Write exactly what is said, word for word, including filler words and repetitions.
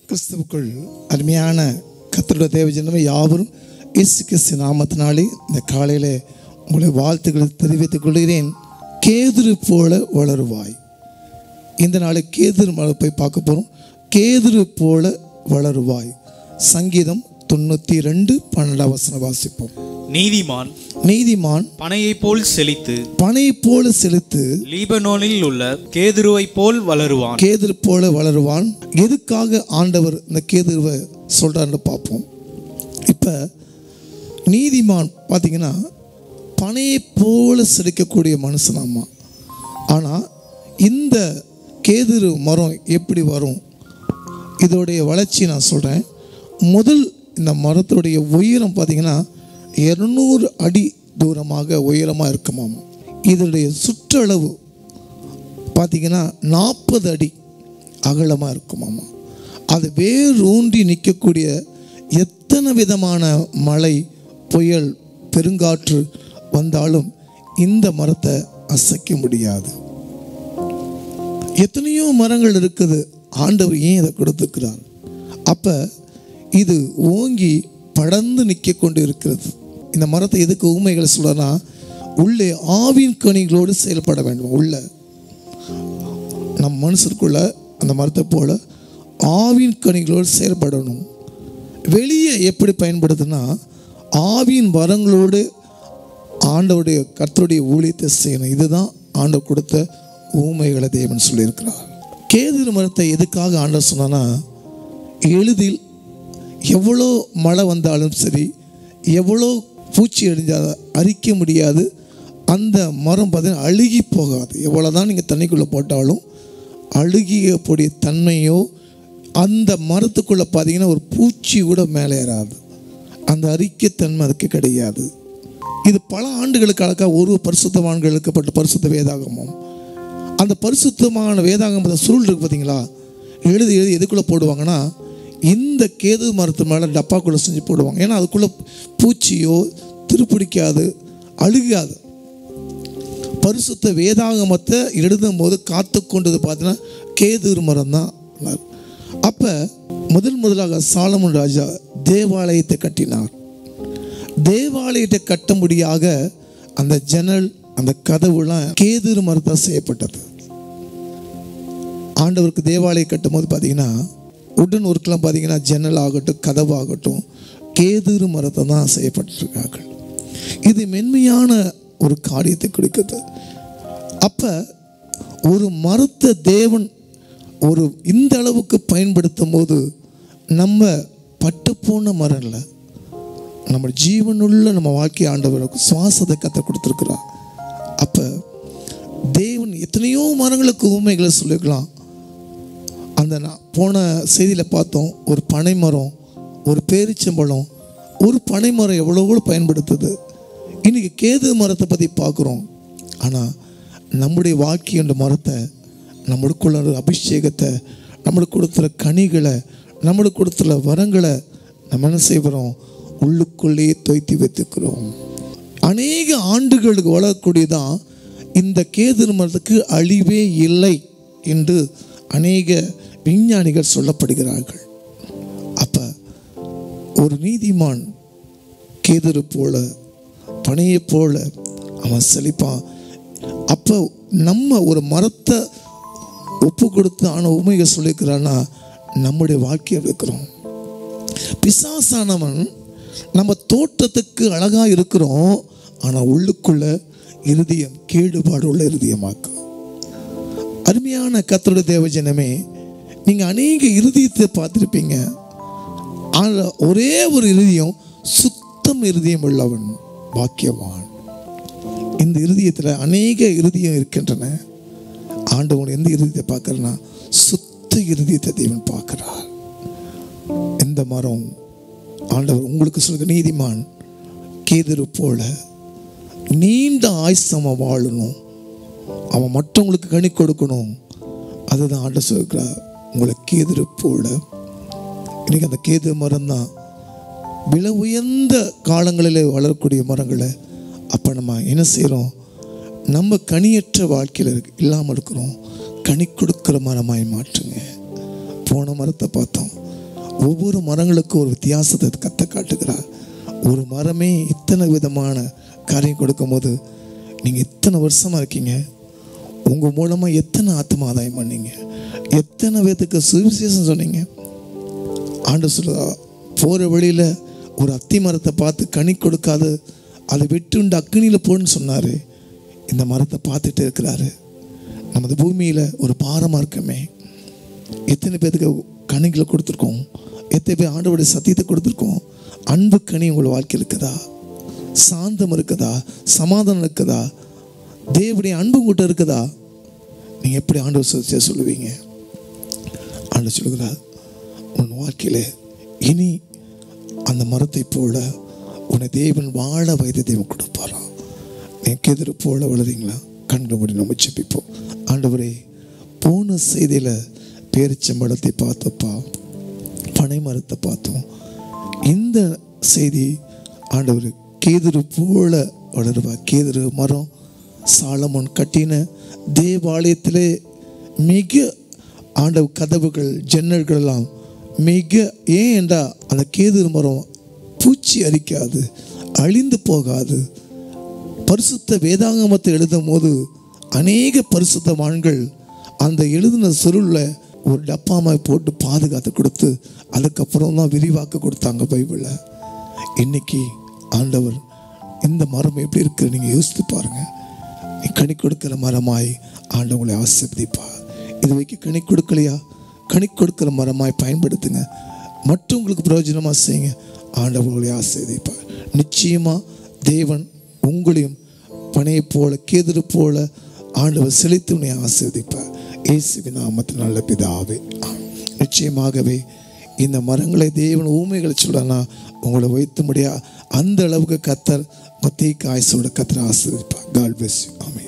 கிறிஸ்துவுக்குள் அருமையான கர்த்தருடைய தேவஜனமே யாவரும் இயேசு கிறிஸ்து நாமத்தினாலே இந்த காலையில் உங்களை வாழ்த்துக்களை தெரிவித்துக் கொள்கிறேன். கேதுரு போல வளருவாய். இந்த நாளை கேதுரு மலை போய் பார்க்க போகிறோம். கேதுரு போல வளருவாய். சங்கீதம் தொண்ணூற்றி ரெண்டு பன்னெண்டாம் வசனம் வாசிப்போம். நீதிமான் நீதிமான் பனையை போல் செழித்து பனை போல செழித்து லீபனோனில் உள்ள கேதுருவை போல் வளருவான். கேதுரு போல வளருவான். எதுக்காக ஆண்டவர் இந்த கேதுருவை சொல்றாருன்னு பார்ப்போம். இப்போ நீதிமான் பார்த்தீங்கன்னா பனையை போல செழிக்கக்கூடிய மனுஷனாமா. ஆனால் இந்த கேதுரு மரம் எப்படி வரும், இதோடைய வளர்ச்சி நான் சொல்கிறேன். முதல் இந்த மரத்துடைய உயரம் பார்த்தீங்கன்னா இருநூறு அடி தூரமாக உயரமாக இருக்குமாமா. இதனுடைய சுற்றளவு பார்த்தீங்கன்னா நாற்பது அடி அகலமாக இருக்குமாமா. அது வேரூன்றி நிற்கக்கூடிய எத்தனை விதமான மழை, புயல், பெருங்காற்று வந்தாலும் இந்த மரத்தை அசைக்க முடியாது. எத்தனையோ மரங்கள் இருக்குது, ஆண்டவர் ஏன் இதை கொடுத்துக்கிறார்? அப்போ இது ஓங்கி படர்ந்து நிற்க கொண்டு இருக்கிறது. இந்த மரத்தை எதுக்கு ஊமைகளை சொல்றனா, உள்ளே ஆவின் கனிகளோடு செயல்பட வேண்டும். உள்ள நம் மனுஷருக்குள்ள அந்த மரத்தை போல ஆவின் கனிகளோடு செயல்படணும். வெளியே எப்படி பயன்படுதுன்னா, ஆவின் வரங்களோடு ஆண்டவருடைய கர்த்தருடைய ஊழியத்தை செய்யணும். இதுதான் ஆண்டவர் கொடுத்த ஊமைகளை தேவன் சொல்லியிருக்கிறார். கேதுரு மரத்தை எதுக்காக ஆண்டவர் சொன்னா, எளிதில் எவ்வளோ மழை வந்தாலும் சரி, எவ்வளோ பூச்சி அடிஞ்சால் அரிக்க முடியாது. அந்த மரம் பார்த்தீங்கன்னா அழுகி போகாது. எவ்வளோ தான் நீங்கள் தண்ணிக்குள்ளே போட்டாலும் அழுகியக்கூடிய தன்மையோ அந்த மரத்துக்குள்ளே பார்த்தீங்கன்னா ஒரு பூச்சி கூட மேலே ஏறாது. அந்த அரிக்கத்தன்மை அதுக்கு கிடையாது. இது பல ஆண்டுகளுக்கு அழகாக ஒரு பரிசுத்தவான்கள் எழுக்கப்பட்ட பரிசுத்த வேதாகமம். அந்த பரிசுத்தமான வேதாகமத்தை சுருள் இருக்குது பார்த்தீங்களா, எழுதி எழுதி எதுக்குள்ளே போடுவாங்கன்னா இந்த கேது மரத்து மேலே டப்பாக்குள்ளே செஞ்சு போடுவாங்க. ஏன்னா அதுக்குள்ளே பூச்சியோ திருப்பிடிக்காது, அழுகாது. பரிசுத்த வேதாகமத்தை எழுதும் போது காத்து கொண்டது பார்த்தீங்கன்னா கேதுரு மரம் தான். அப்போ முதல் முதலாக சாலமோன் ராஜா தேவாலயத்தை கட்டினார். தேவாலயத்தை கட்டும்படியாக அந்த ஜன்னல், அந்த கதவுலாம் கேதுரு மரத்தால் செய்யப்பட்டது. ஆண்டவருக்கு தேவாலயம் கட்டும் போது பார்த்தீங்கன்னா உடன் ஒர்க்கெலாம் பார்த்தீங்கன்னா ஜன்னல் ஆகட்டும், கதவு ஆகட்டும், கேதுரு மரத்தை தான் செய்யப்பட்டிருக்கார்கள். இது மென்மையான ஒரு காரியத்தை கொடுக்குது. அப்போ ஒரு மரத்தை தேவன் ஒரு இந்த அளவுக்கு பயன்படுத்தும் போது நம்ம பட்டுப்போன மரம் இல்லை, நம்ம ஜீவனுள்ள நம்ம வாழ்க்கை ஆண்டவருக்கு சுவாசத்தை கற்று கொடுத்துருக்குறார். அப்போ தேவன் எத்தனையோ மரங்களுக்கு உண்மைகளை சொல்லிக்கலாம். அந்த நான் போன செய்தியில் பார்த்தோம், ஒரு பனை மரம், ஒரு பேரிச்சம்பழம், ஒரு பனை மரம் எவ்வளோ பயன்படுத்துது. இன்றைக்கி கேது மரத்தை பற்றி பார்க்குறோம். ஆனால் நம்முடைய வாழ்க்கையோட மரத்தை, நம்மளுக்குள்ள அபிஷேகத்தை, நம்மளுக்கு கொடுத்துற கனிகளை, நம்மளுக்கு கொடுத்துற வரங்களை நம்ம என்ன செய்கிறோம், உள்ளுக்குள்ளேயே தொய்த்தி வைத்துக்கிறோம். அநேக ஆண்டுகளுக்கு வளரக்கூடியதான் இந்த கேது மரத்துக்கு அழிவே இல்லை என்று அநேக விஞ்ஞானிகள் சொல்லப்படுகிறார்கள். அப்போ ஒரு நீதிமான் கேதுரு போல பனையை போல அவன் செழிப்பான். அப்போ நம்ம ஒரு மரத்தை ஒப்பு கொடுத்து ஆன உண்மையை சொல்லியிருக்கிறான்னா நம்முடைய வாழ்க்கையை இருக்கிறோம். பிசாசானவன் நம்ம தோற்றத்துக்கு அழகாக இருக்கிறோம், ஆனால் உள்ளுக்குள்ள இருதயம் கேடுபாடு உள்ள இருதயமாக்கும். அருமையான கர்த்தருடைய தேவஜனமே, நீங்கள் அநேக இருதயத்தை பார்த்துருப்பீங்க. ஆனால் ஒரே ஒரு இருதயம், சுத்தம் இருதயம் உள்ளவன் பாக்கியவான். இந்த இருதயத்தில் அநேக இருதயம் இருக்கின்றன. ஆண்டவன் எந்த இருதயத்தை பார்க்கறனா, சுத்த இருதயத்தை தேவன் பார்க்கிறார். இந்த மரம் ஆண்டவர் உங்களுக்கு சொல்ற நீதிமான் கேதுரு போல நீண்ட ஆயுசமா வாழணும், அவன் மற்றவங்களுக்கு கனி கொடுக்கணும். அதுதான் ஆண்டவர் சொல்கிறார். உங்களை கேதுரு போல. இன்னைக்கு அந்த கேது மரம் தான் விலை உயர்ந்த காலங்களில் வளரக்கூடிய மரங்களை. அப்போ நம்ம என்ன செய்கிறோம், நம்ம கனியற்ற வாழ்க்கையில் இல்லாமல் இருக்கிறோம், கனி கொடுக்குற மரமாய் மாற்றுங்க. போன மரத்தை பார்த்தோம். ஒவ்வொரு மரங்களுக்கும் ஒரு வித்தியாசத்தை கத்த காட்டுகிறார். ஒரு மரமே இத்தனை விதமான காரியம் கொடுக்கும் போது நீங்கள் இத்தனை வருஷமாக இருக்கீங்க, உங்கள் மூலமாக எத்தனை ஆத்ம ஆதாயம் பண்ணீங்க, எத்தனை பேத்துக்கு சுவிசேஷம் சொன்னீங்க. ஆண்டு சொல்ல போகிற வழியில் ஒரு அத்தி மரத்தை பார்த்து கனி கொடுக்காது அதை வெட்டுண்டு அக்னியில் போன்னு சொன்னார். இந்த மரத்தை பார்த்துட்டு இருக்கிறாரு. நமது பூமியில் ஒரு பாரமாக இருக்கமே, எத்தனை பேத்துக்கு கனிகளை கொடுத்துருக்கோம், எத்தனை பேர் ஆண்டவருடைய சத்தியத்தை கொடுத்துருக்கோம். அன்பு கனி உங்கள் வாழ்க்கையில் இருக்குதா? சாந்தம் இருக்குதா? சமாதானம் இருக்குதா? தேவனுடைய அன்பு உங்கள்கிட்ட இருக்குதா? நீங்கள் எப்படி ஆண்டவர் சத்தியம் சொல்லுவீங்க? ஆண்டவர் சொல்லுகிறார், உன் வாழ்க்கையில் இனி அந்த மரத்தை போல உன்னை தேவன் வாழ வைத்து தேவன் கொடுப்பாராம். நீ கேதுரு போல வளரீங்களா? கண்களை மூடி நம்ம ஜெபிப்போம். ஆண்டவரே, போன செய்தியில் பேரிச்சம்பழத்தை பார்த்தப்பா, பனை மரத்தை பார்த்தோம். இந்த செய்தி ஆண்டவர் கேதுரு போல வளருவா. கேதுரு மரம் சாலமோன் கட்டின தேவாலயத்திலே மிக ஆண்டவர் கதவுகள் ஜன்னல்கள் எல்லாம் மிக, ஏன் என்றால் அந்த கேதுரு மரம் பூச்சி அரிக்காது, அழிந்து போகாது. பரிசுத்த வேதாங்கமத்தை எழுதும் போது அநேக பரிசுத்தவான்கள் அந்த எழுதின சுருளில் ஒரு டப்பாமாய் போட்டு பாதுகாத்து கொடுத்து அதுக்கப்புறம் தான் விரிவாக்க கொடுத்தாங்க பைபிளை. இன்னைக்கு ஆண்டவர் இந்த மரம் எப்படி இருக்குது நீங்கள் யோசித்து பாருங்கள். நீ கனி கொடுக்கிற மரமாய் ஆண்டவங்களை ஆசீர்வதிப்பார். இது வைக்க கனி கொடுக்கலையா? கனி கொடுக்கிற மரமாய் பயன்படுத்துங்க. மற்றவங்களுக்கு பிரயோஜனமாக செய்யுங்க. ஆண்டவர்களை ஆசீர்வதிப்பார். நிச்சயமாக தேவன் உங்களையும் பனையை போல கேதுரு போல ஆண்டவர் செழித்து உன்னை ஆசீர்வதிப்பார். இயேசுவின் நாமத்தில் நல்ல பிதாவே. நிச்சயமாகவே இந்த மரங்களை தேவன் ஊமைகளை சொல்லனா உங்களை வைத்து முடியா அந்த அளவுக்கு கத்தர் மத்திய காய்ச்சோட கத்தர் ஆசீர்வதிப்பார். God bless you. ஆமென்.